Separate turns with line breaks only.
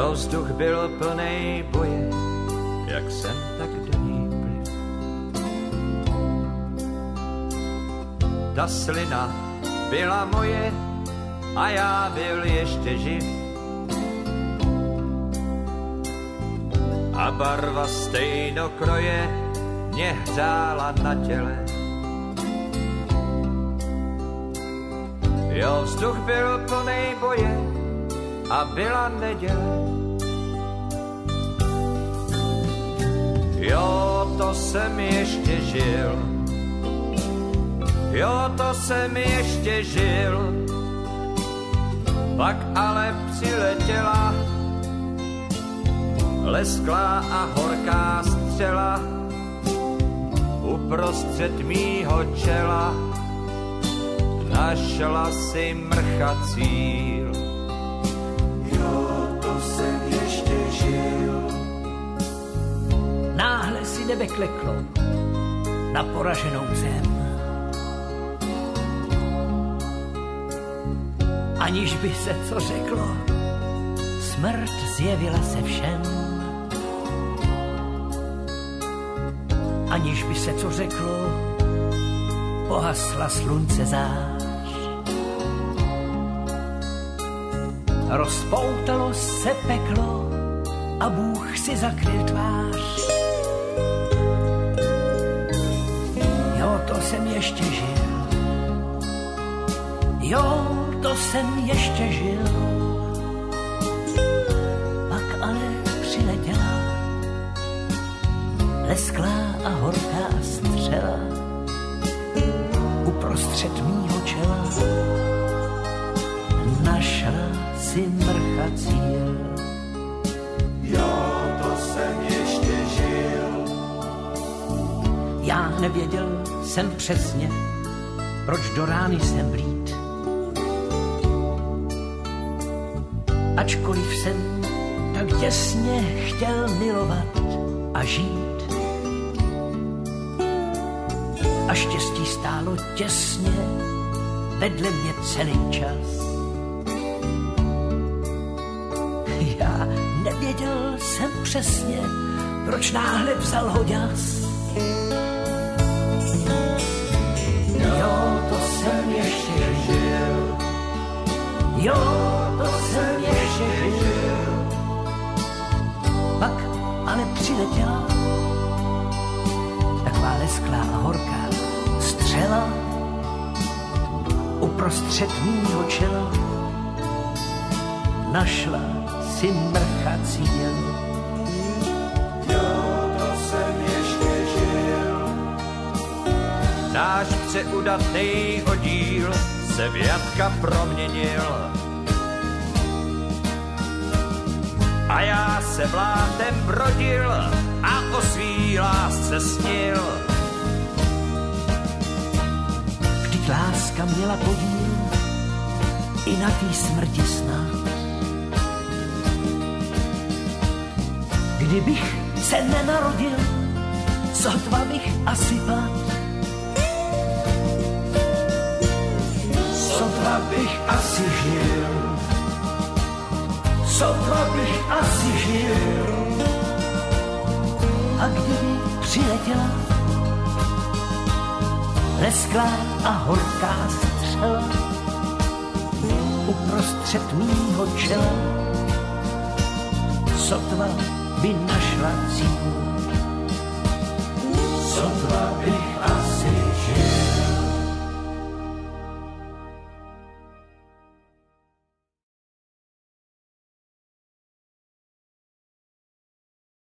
Jo, vzduch byl plnej boje, jak jsem tak do ní pliv. Ta slina byla moje a já byl ještě živ. A barva stejnokroje mě hřála na těle. Jo, vzduch byl plnej boje a byla neděle. Jo, to jsem ještě žil. Jo, to jsem ještě žil. Pak ale přiletěla lesklá a horká střela uprostřed mýho čela. Našla si mrcha cíl.
Jo, to jsem ještě žil.
Náhle si nebe kleklo na poraženou zem. Aniž by se co řeklo, smrt zjevila se všem. Aniž by se co řeklo, pohasla slunce zář. Rozpoutalo se peklo a Bůh si zakryl tvář. Jo, to jsem ještě žil. Jo, to jsem ještě žil. Pak ale přiletěla lesklá a horká střela uprostřed mýho čela. Našla si mrcha cíl.
Jo, to jsem ještě žil.
Já nevěděl jsem přesně, proč do rány jsem vlít. Ačkoliv jsem tak těsně chtěl milovat a žít. A štěstí stálo těsně vedle mě celý čas. Já nevěděl jsem přesně, proč náhle vzal ho ďas. Jo, to jsem ještě žil. Jo, to jsem ještě žil. Pak ale přiletěla taková lesklá a horká střela uprostřed mýho čela. Našla si mrcha cíl.
Jo, to jsem ještě žil.
Náš přeudatnej oddíl se v jatka proměnil a já se blátem brodil a o svý lásce snil.
Vždyť láska měla podíl i na té smrti snad. Kdybych se nenarodil, sotva bych asi padl. Sotva bych asi žil. Sotva bych asi žil. A kdyby přiletěla lesklá a horká střela uprostřed mýho čela, sotva by našla cíl.
Sotva bych asi